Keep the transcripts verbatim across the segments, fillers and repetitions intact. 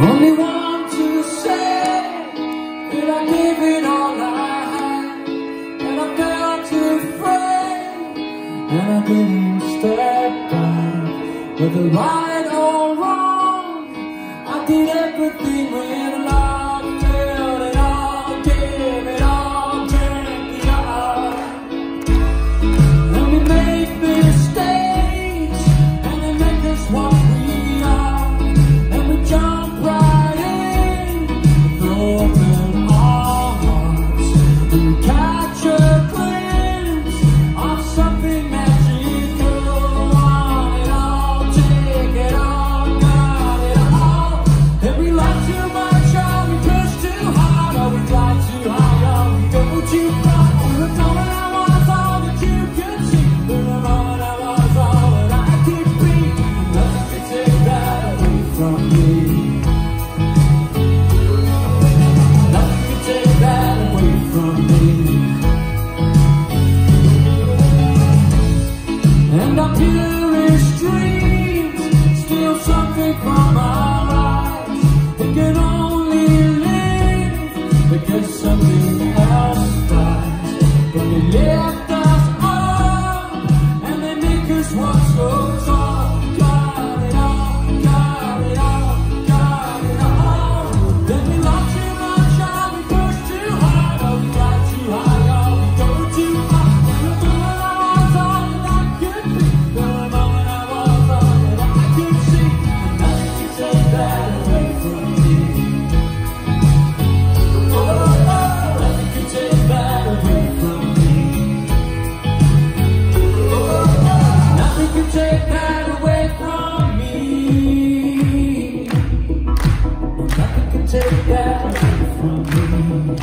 Only want to say that I gave it all I had, and I felt afraid, and I didn't step back. Whether right or wrong, I did everything with love, felt it all, gave it all, drank it all. And we make mistakes, and they make us what we are, and we jump right in with open arms, and we catch a glimpse of something magical. Want it all, take it all, got it all. And we love too much, or we push too hard, or we fly too high, or we go too far. We're the moment I was all that you could see, we're the moment I was all that I could be. Nothing could take that away from me. Nothing could take that away from me. And our purest dreams steal something from our eyes. They can only live because something else dies. But they lift us up, and they make us want so tall. Got it all, got it all, got it all. Then we love too much, or we push too hard, or we fly too high, or we go too far. And the moment I was all that I could be, the moment I was all that I could see, and nothing can take that away from me. Oh, oh, nothing can take that away from me. Oh, oh, nothing can take that away from me. Nothing can take that away from me.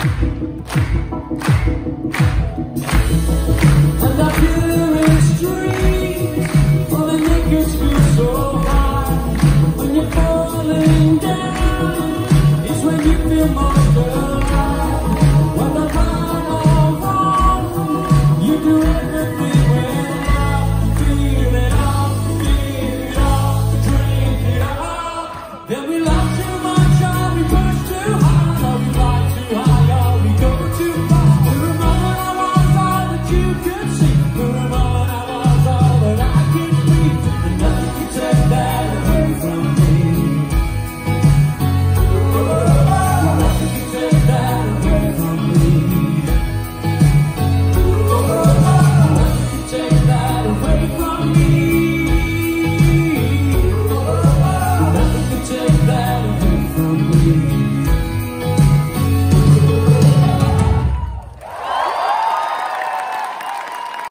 And our purest dreams, well, they make us feel so high. When you're falling down, is when you feel most alive. Whether right or wrong, you do everything with love. Feel it all, feel it all, drink it all. Then we love too much, or we push too hard, or we fly too high, or we go too far. To the moment I was all that you could see.